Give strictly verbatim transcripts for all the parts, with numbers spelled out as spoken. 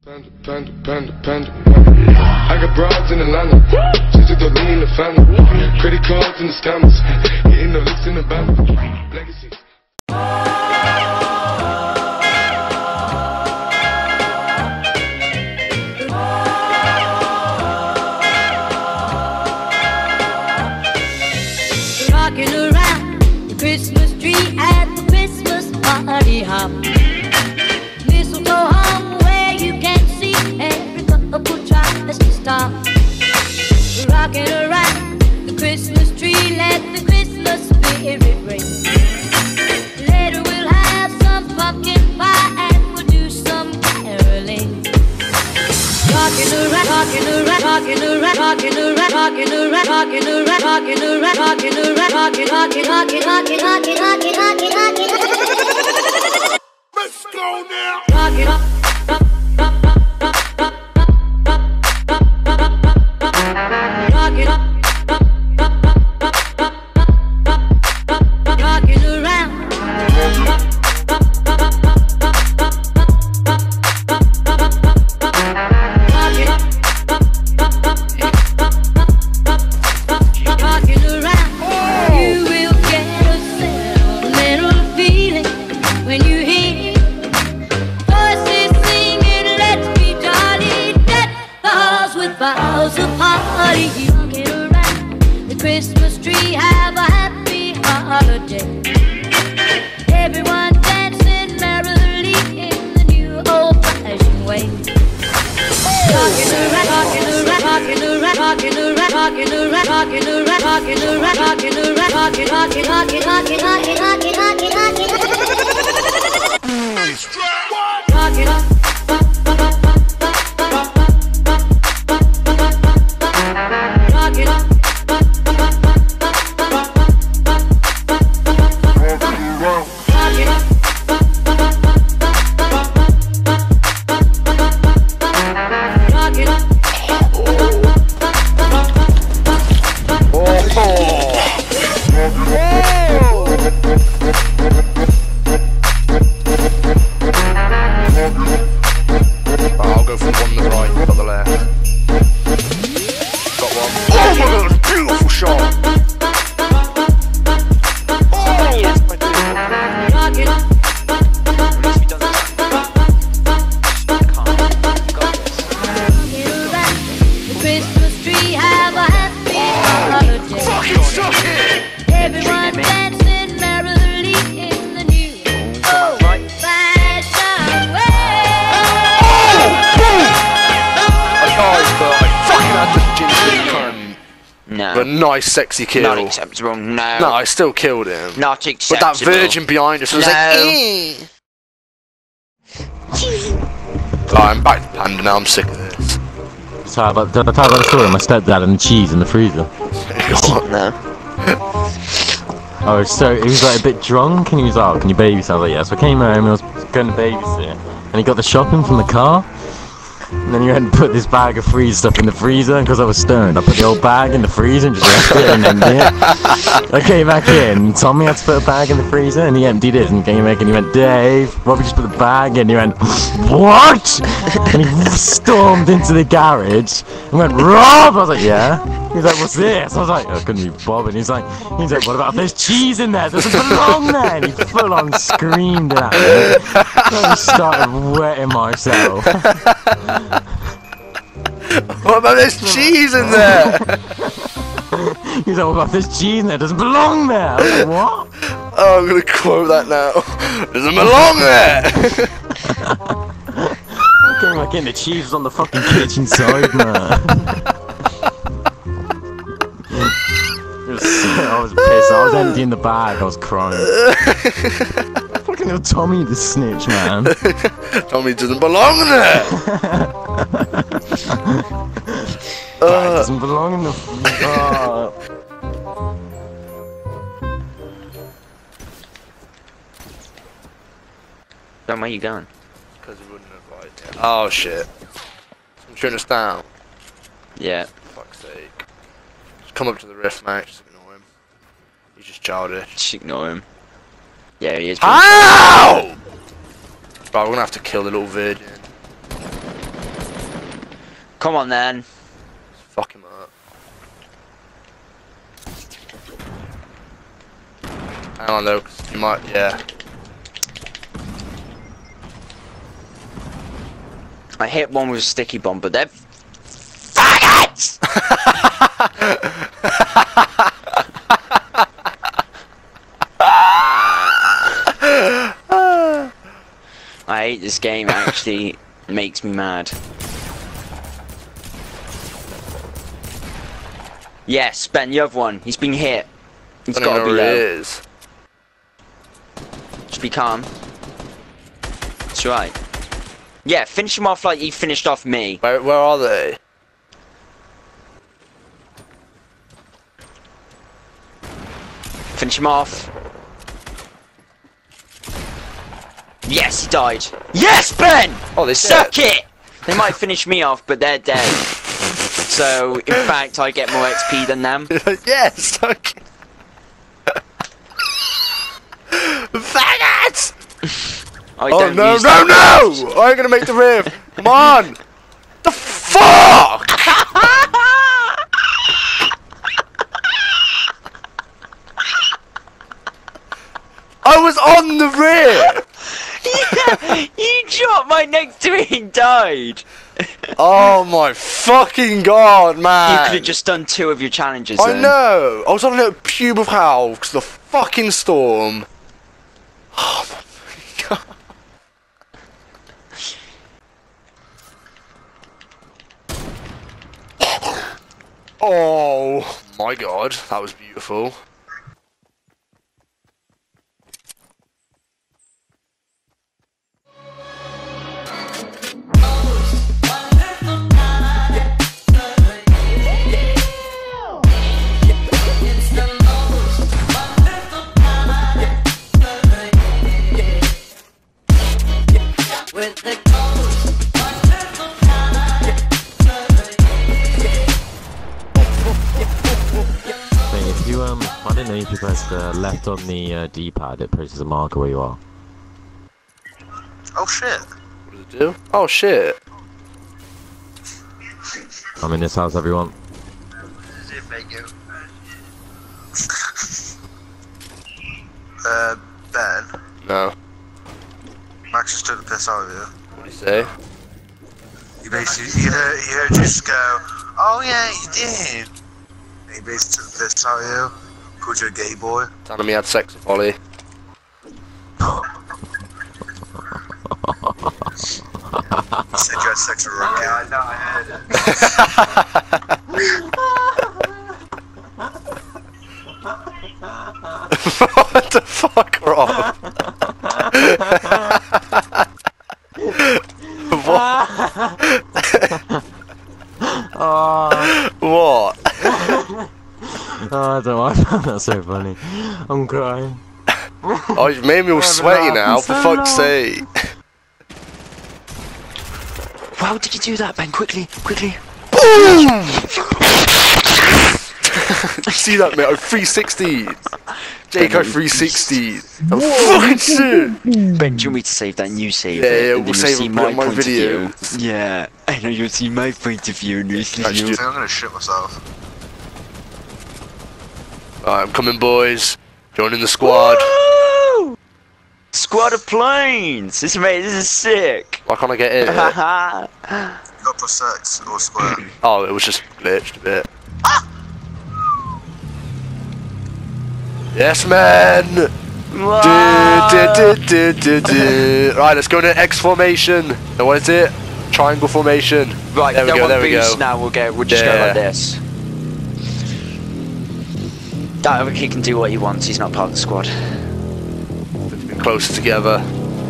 Panda, panda, panda, panda. I got broads in Atlanta. Just took the lean in the family. Credit cards and the scammers. Hitting the licks in the band. Legacy. Rocking around the Christmas tree at the Christmas party hop. Mistletoe hung where you can see every couple tries to stop. Rocking around the Christmas tree, let the Christmas spirit ring. Later we'll have some pumpkin pie and we'll do some caroling. Rocking around, rocking around, rocking around, rocking around, rocking around, rocking around, rocking around, rocking around, rocking, rocking, rocking, rocking, rocking, rocking, rocking, rocking, rocking. Let's go now. Rocking up, up, up, up, up, up, up, up, up, up, up, rocking up, up, up, up, up, up, up, up, up, rocking around. Boughs of party, rocking around the Christmas tree, have a happy holiday. Everyone dancing merrily in the new old-fashioned way. Rocking around, rocking around, rocking around, rocking around, rocking around, rocking around, rocking around, rocking around, rocking, rocking, rocking, rocking, rocking, rocking, rocking, rocking, rocking, rocking up. I'll go from one to the right, not the left. Got one. Oh my god, beautiful shot! Oh yes, my dude. At least he does it. I can't. Got this. The Christmas tree, have a happy holiday. Fucking suck it! Everyone dancing merrily in the new old-fashioned way. But I fucking had to jinx it. No. But nice sexy kill. Not acceptable, no. No, I still killed him. Not acceptable. But that virgin behind us was No. like, eh. Oh, I'm back to Panda now, I'm sick of this. Sorry, but did I tell about the story of my stepdad and the cheese in the freezer? No. Oh, so he was like a bit drunk and he was like, oh, can you babysit? I was like, yeah. So I came home and I was going to babysit. And he got the shopping from the car. And then you had to put this bag of freeze stuff in the freezer, and because I was stoned, I put the old bag in the freezer and just left it and emptied it. I came back in, Tommy had to put a bag in the freezer, and he emptied it, and came back and he went, Dave, Robbie just put the bag in, and he went, what? And he stormed into the garage, and went, Rob! I was like, yeah? He was like, what's this? I was like, I couldn't be bothered. He's like, he's like, what about if there's cheese in there? It doesn't belong there! And he full on screamed at me. I just started wetting myself. What about there's cheese in there? He's like, what about this cheese in there? It doesn't belong there! I was like, what? Oh, I'm gonna quote that now. Doesn't belong there! Came back in, the cheese was on the fucking kitchen side, man. It was, I was pissed. I was emptying the bag. I was crying. Fucking little Tommy the snitch, man. Tommy doesn't belong there. Bag doesn't belong in the. Uh... Then where you going? Because he wouldn't have liked it. Oh shit. I'm shooting us down. Yeah. For fuck's sake. Just come up to the rift, mate. Just ignore him. He's just childish. Just ignore him. Yeah, he is. Ow! Right, we're gonna have to kill the little virgin. Come on then. Fuck him up. Hang on though, 'cause you might, yeah. I hit one with a sticky bomb, but they're faggots! I hate this game, it actually makes me mad. Yes, Ben, you have one. He's been hit. He's I don't got to know be who it low. is. Just be calm. That's right. Yeah, finish him off like he finished off me. Where, where are they? Finish him off. Yes, he died. Yes, Ben! Oh, they Suck dead. it! They might finish me off, but they're dead. So, in fact, I get more X P than them. Yes, okay. Faggots! I Oh don't no, use no, that no! I ain't gonna make the riff. Come on! The fuck! I was on the rear! Yeah, you dropped right next to me and died. Oh my fucking god, man! You could have just done two of your challenges I then. know! I was on a little pube of hell because the fucking storm. Oh my god. Oh my god, that was beautiful. With the Hey, if you um, I don't know if you press uh, left on the uh, D-pad, it places a marker where you are. Oh shit. What does it do? Oh shit. I'm in this house, everyone. Does it make you? uh, Ben, No. Max just took the piss out of you. What do you say? He basically, he heard, he heard you just go, oh yeah, you did. And he basically took the piss out of you, called you a gay boy. Telling me I had sex with Holly. He said you had sex with Rookie. Yeah, I know, I heard it. What the fuck, Rob? Oh, What? oh, I don't know. I found that so funny. I'm crying. Oh, you've made me all sweaty now, for fuck's sake. How did you do that, Ben? Quickly, quickly. Boom! See that, mate? I three sixty. Jake, I three sixty. I'm fucking shit. Ben, do you want me to save that and you save Yeah, it? yeah, and we'll then save you'll it, see put it my on my point of video. view. Yeah, I know you'll see my point of view and you'll see Actually, I you. think I'm gonna shit myself. Alright, I'm coming, boys. Joining the squad. Woo! Squad of planes! This mate, this is sick! Why can't I get in? You got plus sex or square. Oh, it was just glitched a bit. Yes, man! Do, do, do, do, do, do. Right, let's go into X formation. Now, what is it? Triangle formation. Right, there we don't go, want there we boost go. now, we'll go, we'll just go Yeah. like this. That, he can do what he wants, he's not part of the squad. Let's be closer together.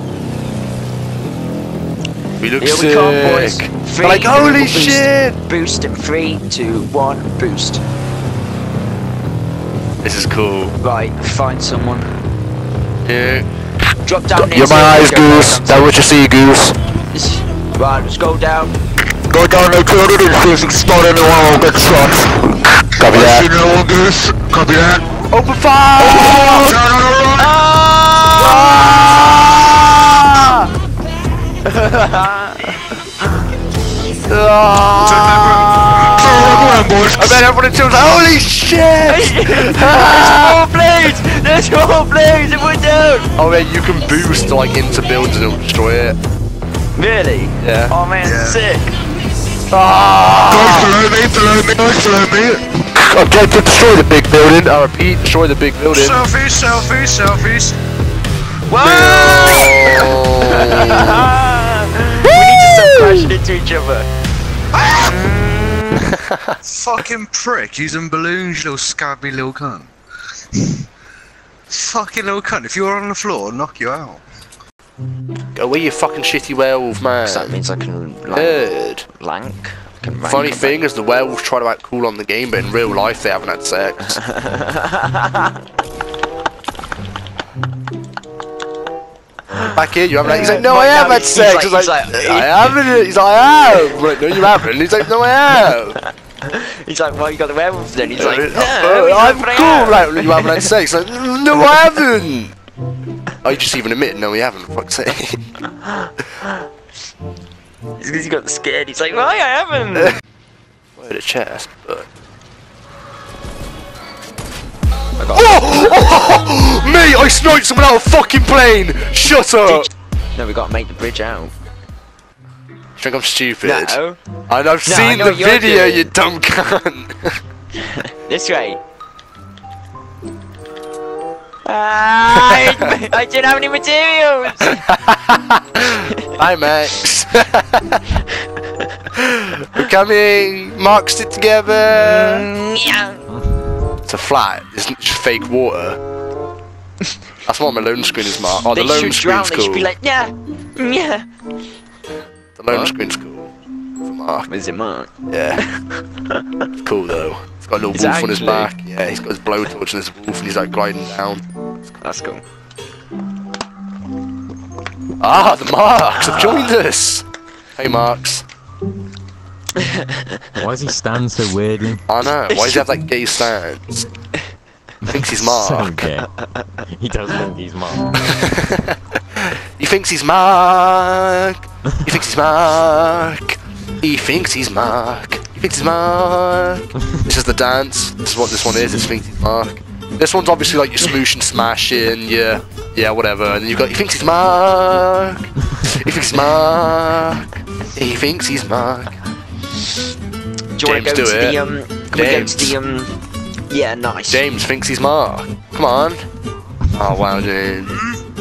We look Here sick. we come, boys. Three, Like, holy boost. shit! Boost in three, two, one, boost. This is cool. Right, find someone. Yeah. Drop down You're my eyes, Goose. That's what you see, Goose. This- Right, let's go down. Go down the corridor and see if you can spot anyone or get shot. Copy that. You know what, Goose? Copy that. Open fire! Ah! Ah! I bet everyone in the team was like, holy shit! There's more blades! There's more blades! It went down! Oh man, you can boost like into buildings and it'll destroy it. Really? Yeah. Oh man, Yeah. sick! Ah! Guys, below me, below me, guys, below me. Objective, destroy the big building. I repeat, destroy the big building. Selfies, selfies, selfies. Whoa! No. We need to stop crashing into each other. Fucking prick, using balloons, you little scabby little cunt. Fucking little cunt, if you were on the floor, I'd knock you out. Go away, you fucking shitty werewolf, man. So that means I can lank. Good. Lank? I can rank Funny and thing is, the werewolves try to act cool on the game, but in real life, they haven't had sex. Back here, you haven't had. He's like, no, I Right have now, had he's sex. like- He's like, he's like- I haven't. He's like, I have. I'm like, no, you haven't. He's like, no, I have. He's like, well, you got the werewolf then. He's like, no, Uh, he's I'm like, cool, right? You haven't had sex. Like, no, I haven't. Oh, you just even admit, no, we haven't. For fuck's sake. Because he got scared. He's like, well, I haven't. Wait, a chest, but. I got Oh, oh, oh, mate, I sniped someone out of a fucking plane. Shut up. No, we gotta make the bridge out. You think I'm stupid? No. And I've No, I seen know the what you're video, doing. you dumb cunt. This way. Ah, I, I didn't have any materials. Hi, Max. We're coming. Marked it together. Mm, yeah. It's a flat. It's just fake water. That's what my loan screen is, Mark. Oh, the They loan should drown. screen's They cool. should be like, yeah, yeah. The loan What? screen's cool. For Mark. Is it Mark? Yeah. It's cool though. He's got a little Is it wolf on his actually? back. Yeah, he's got his blowtorch and his wolf, and he's like gliding down. That's cool. Ah, the Marks have joined us. Hey, Marks. Why does he stand so weirdly? I know. Why does he have that gay stance? He thinks he's So Mark. gay. He does think he's Mark. He thinks he's Mark. He thinks he's Mark. He thinks he's Mark. He thinks he's Mark. This is the dance. This is what this one is. It's thinks he's Mark. This one's obviously like your smoosh and smashing. Yeah, yeah, whatever. And then you've got. He thinks he's Mark. He thinks he's Mark. He thinks he's Mark. Do you want James, to go do to it. the um? Can we go James. to the um? Yeah, nice. James thinks he's Mark. Come on. Oh wow, James.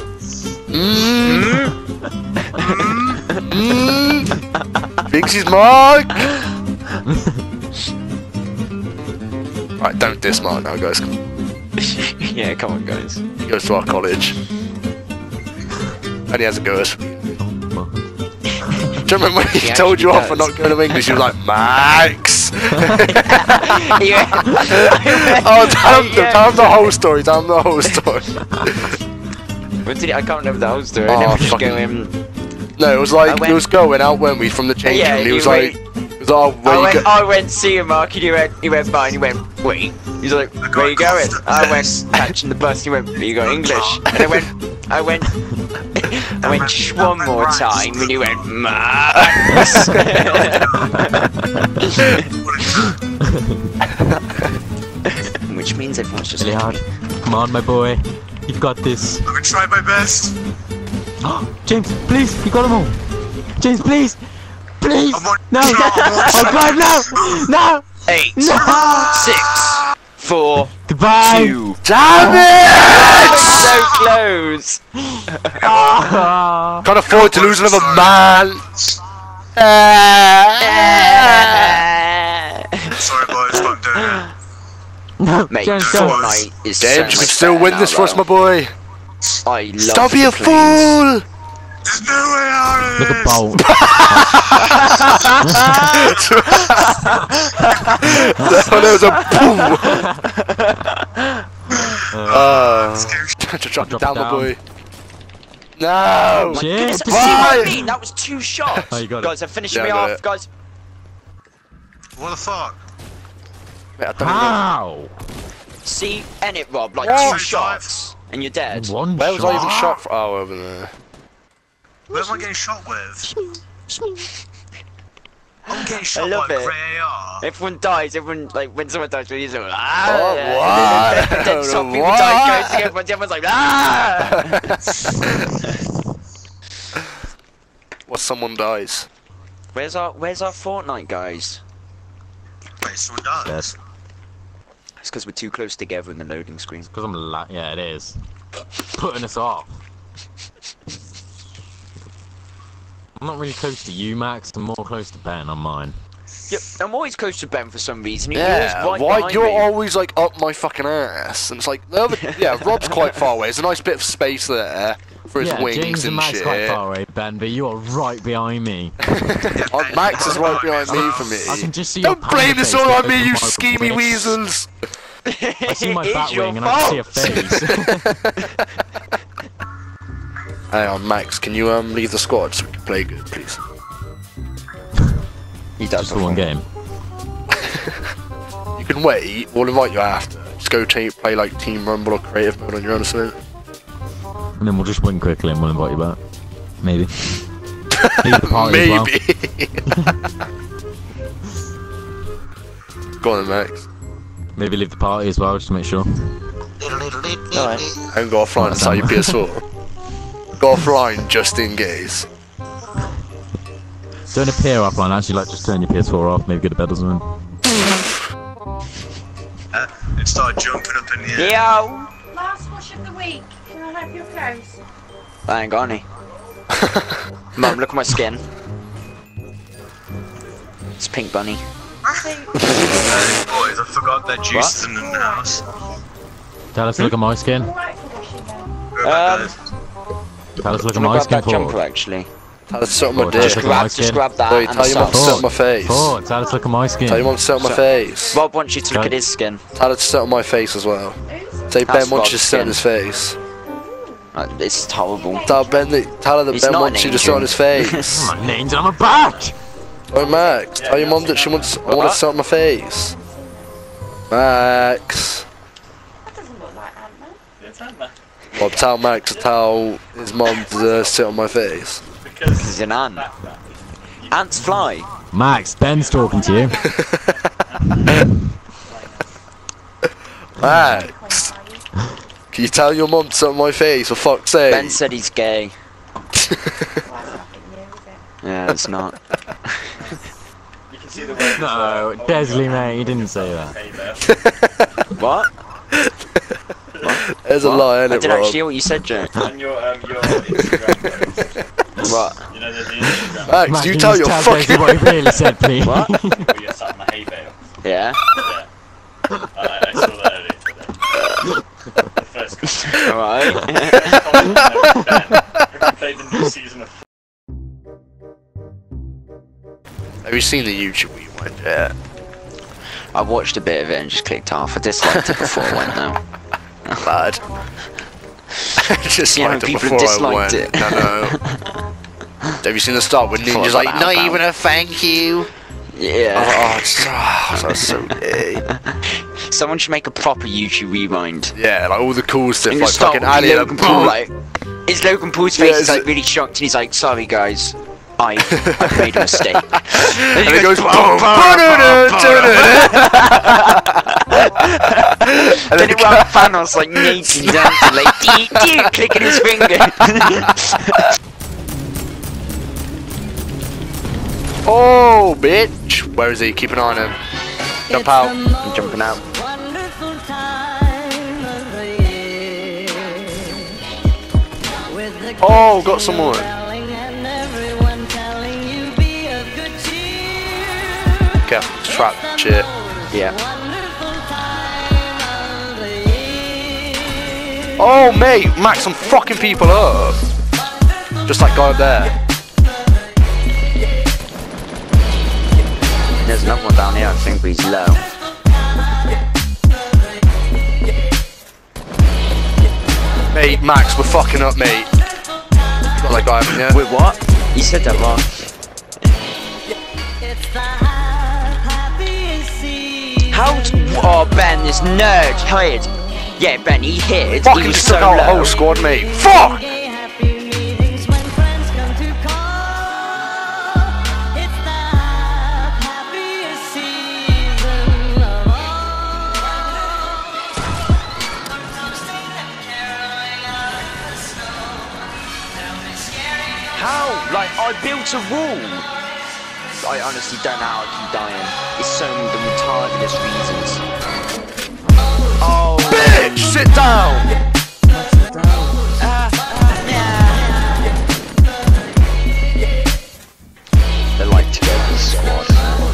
Mmm. Mmm. Thinks he's Mark. Right, don't diss Mark now, guys. Yeah, come on, guys. He goes to our college. And he has a go at us. Do you remember when he He told you actually off for does. not going to English? You were like, Max! Yeah. Oh, tell him, Yeah. tell him the whole story, tell him the whole story. What did he, I can't remember the whole story. Oh, I never just fucking- go in. No, it was I like, went- he was going out, weren't we, from the change Yeah, room, and he you was like, went- he was like, oh, where I you went, go? I went see him, Mark, and he went, he went fine. He went, wait. He's like, got where you going? coughed I up went this. catching the bus. He went, you got English? And I went, I went, I went shh one more time, and he went, Max. Which means everyone's just Really hard. Come on, my boy. You've got this. I'm gonna try my best. James, please, you got them all. James, please. Please. I'm on- No. No, I'm on- Oh God, no. No. eight, No. six, four, Goodbye. two. Damn it! So close. Ah. Can't afford to lose another man. Sorry, boys, but I'm doing it. No. Mate, James, go. Fortnite is so James, you much can still better win now, this for us, though. my boy. I love Stop being the a planes. fool! There's no way out of Look this. at Bolt. Oh, there was a boom! Uh, Scary. to drop it Drop down, it my down. boy. No! My Shit. goodness, see what I Why? mean? That was two shots. Oh, you got it. guys, they're finishing Yeah, I me got off, it. guys. What the fuck? Wait, I don't even know. How? See, end it, Rob, like What? two shots, and you're dead. One Where was shot. I even shot from? Oh, over there. Where am I getting shot with? Oh getting I shot love by it. grey A R. Everyone dies. Everyone like when someone dies, we like ah. Oh, And then, what? then some people What? die, goes together, but everyone's like ah. What? Someone dies. Where's our Where's our Fortnite guys? Wait, someone died. Yes. It's because we're too close together in the loading screen. Because I'm la- yeah, it is. Putting us off. I'm not really close to you, Max. I'm more close to Ben on mine. Yep, I'm always close to Ben for some reason. He Yeah, was right why behind you're me. always like up my fucking ass? And it's like the other, yeah, Rob's quite far away. There's a nice bit of space there for his Yeah, wings James and and Max shit. quite far away, Ben, but you are right behind me. Oh, Max is right behind me for me. I can just see your Don't blame panda this face all on go me, you over my schemy wrist. weasels. I see my It is bat your wing and I can see a fault. face. Hang on, Max, can you um leave the squad so we can play good, please? He does Just for one game. You can wait. We'll invite you after. Just go ta play like Team Rumble or Creative Mode on your own or something. And then we'll just win quickly and we'll invite you back. Maybe. Leave the party as well. Maybe. Go on then, Max. Maybe leave the party as well, just to make sure. Alright. And go offline and start your P S four. Go offline just in case. Don't appear offline, actually, like, just turn your P S four off, maybe go to bed or something. Uh, and start jumping up in the air. Yo! Last wash of the week. Can I have your clothes? I ain't got any. Mum, look at my skin. It's pink bunny. Hey, boys, I forgot that juice in the house. Tell us to look at my skin. Alright for washing them. Go back, Um, guys. Tell us to look at I'm my gonna grab skin that jumper for. actually. Tell us to sit on my Oh, dick. just Just look at my grab, skin. just grab that Wait, and tell a your mum to sock. sit on my face. Oh, tell us to look at my skin. Tell your mum to sit on my So- face. Rob wants you to look Go. at his skin. Tell her to sit on my face as well. Say That's Ben wants you to Rob's sit on skin. his face. Uh, It's horrible. Tell Ben that, tell her that He's Ben not wants an you to sit on angel. his face. My name's on my back! Oh Max, tell your mum that she wants I want What? to sit on my face. Max. That doesn't look like Ant-Man. Well, tell Max to tell his mum to uh, sit on my face. He's an ant. Ants fly. Max, Ben's talking to you. Max, can you tell your mum to sit on my face for fuck's sake? Ben said he's gay. Well, that's nothing new, is it? Yeah, it's not. No, Desley, mate, he didn't say that. What? There's a What? lie I in it, didn't Rob. actually hear what you said, Joe. On your, um, your Instagram post. What? You know, there's the Instagram Max, Max, you can tell just your tell Desley fucking. what he really said, please. What? where you're sat in the hay bale. Yeah? Yeah. I, I saw that earlier today. The first comment. Alright. Have you played the new season of Have you seen the YouTube Rewind yet? I watched a bit of it and just clicked off. I disliked it before I went though. Bad. Just Yeah, liked it people before I disliked went. it. No, no. Have you seen the start when Thought Ninja's like, about not that. even a thank you? Yeah. Oh, it's, oh, that's so gay. Someone should make a proper YouTube rewind. Yeah, like all the cool stuff, And you like start fucking with Ali. Logan Paul, like, is Logan Paul's face Yeah, is is like it- really shocked and he's like, sorry guys, I I've made a mistake. and it goes, boom, boom, and Then it went Thanos like naked dancing, like dee dee, clicking his finger. oh, bitch! Where is he? Keep an eye on him. Jump out. I'm jumping out. Wonderful time of the year. With the Oh, got someone. caroling and everyone telling you be of good cheer. Careful, trap shit. Yeah. Wonderful time of the year. Oh, mate, Max, I'm fucking people up. Just that guy up there. There's another one down here, I think, but he's low. Mate, Max, we're fucking up, mate. You got that guy, haven't you? Wait, what? You said that wrong. It's the happiest season. How? d- Oh, Ben, this nerd hid. Yeah, Ben, he hid. He Fucking was just so took out a low. whole squad, mate. Fuck! Gay, happy meetings when friends come to call. It's the against a wall. I honestly don't know how I keep dying. It's so the retardedest reasons. Oh, Bitch, sit down! Uh, yeah. They like to go to the squad.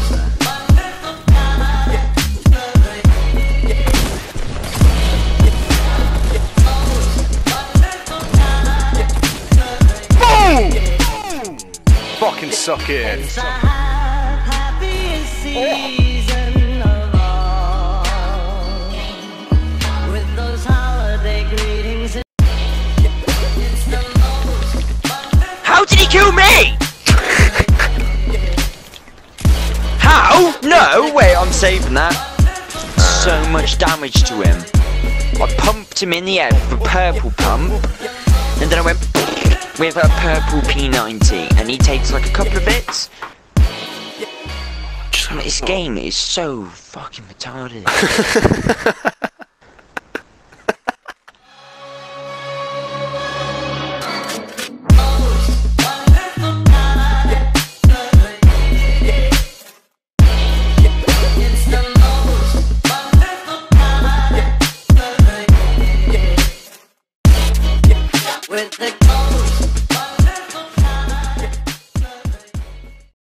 Fucking suck it. It's the happiest season of all. With those holiday greetings. It's the most. How did he kill me? How? No, wait, I'm saving that. So much damage to him. I pumped him in the head with a purple pump, and then I went with a purple P ninety, and he takes like a couple of bits. This game is so fucking retarded.